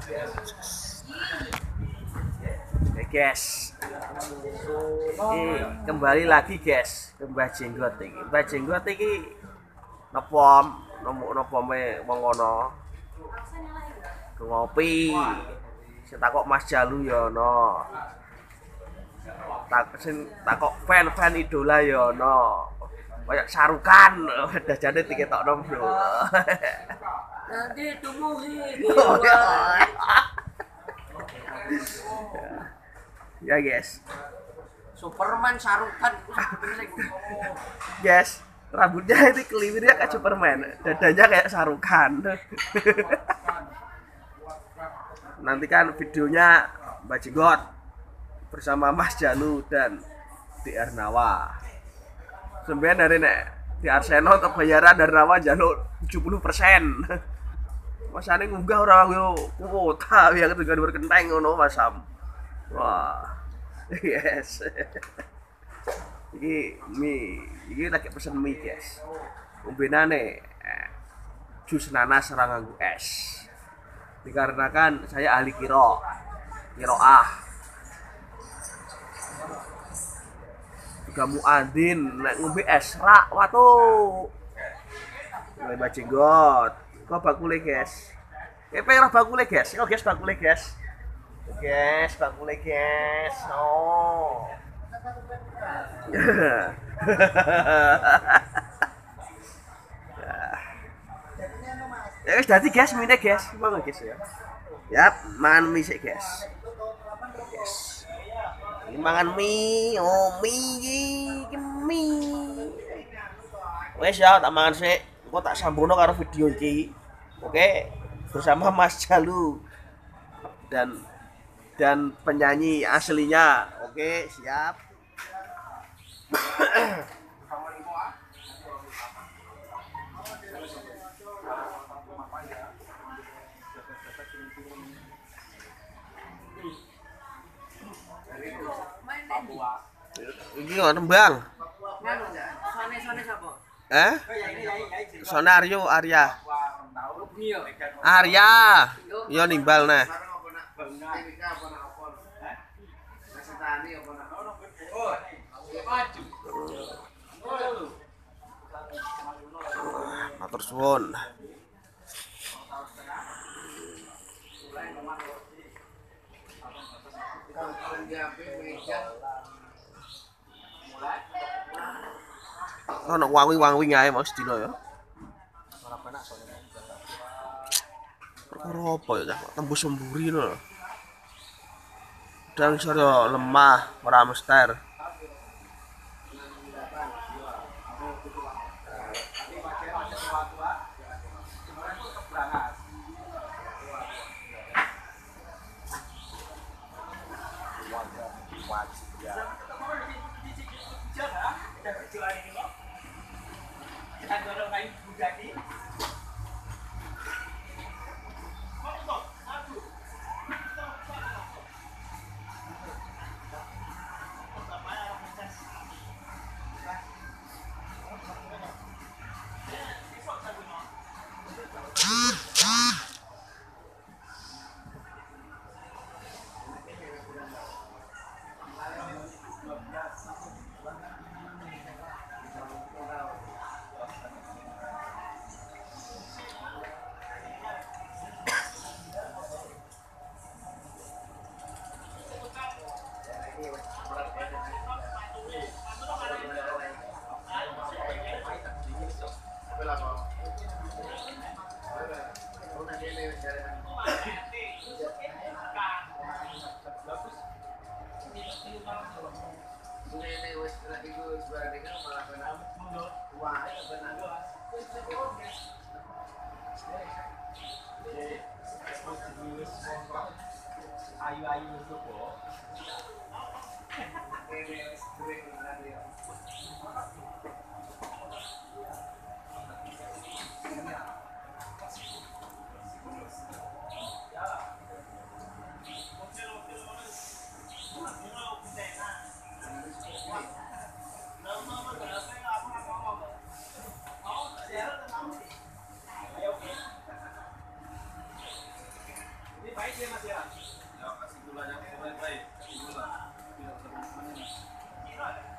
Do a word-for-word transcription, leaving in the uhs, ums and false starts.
Oke guys, ini kembali lagi guys ke Mbah Jenggot ini. Mbah Jenggot ini napa napa me wong ana ngopi. Sing takok Mas Jalu ya ana. Tak sing takok fan-fan idola ya ana. Kayak Sarukan, dajane diketokno bro. Nanti tumuhi. Ya guys, Superman Sarukan. guys, rambutnya ini keliwirnya kayak Superman, dadanya kayak Sarukan. Nantikan videonya Mbah Jenggot bersama Mas Janu dan D R Nawa. Sebenarnya dari nek di Arseno untuk bayaran dari Nawa jaluk tujuh puluh persen. Masane ngunggah ora yo kuota ya ketujuan berkenteng ngono Mas Sam. Wah. Yes. Iki mie, iki lagi pesen mie guys. Umbenane eh, jus nanas ora nganggo es. Dikarenakan saya ahli kiro. Kiroah. Juga muadzin nek ngombe es rak watu. Mbah Jenggot. Kok bakule guys. Kepe ora bakule guys. Kok guys bakule guys. Guys, bakule guys. Oh. Ya wis dadi guys, mine guys. Monggo guys ya. Yap, mangan mie sik guys. Guys. Ini mangan mie, oh mie iki mie. Wes ya, tak mangan sik. Engko tak sambungno karo video iki. Oke, bersama Mas Jalu dan dan penyanyi aslinya. Oke, siap. Iki kok nembang. Sone-sone sapa? Eh? Sone Aryo Arya. Arya. Yo nimbal nah. Matur suwun. Ono wangi-wangi ae Mas dino ya. Ora penak soalnya. Perkara apa ya, tembus semburi lho. Dan sore lemah, ora mester. Ayu-ayu itu kok. Ya, kasih gula yang baik-baik. Gula. Tidak terlalu manis.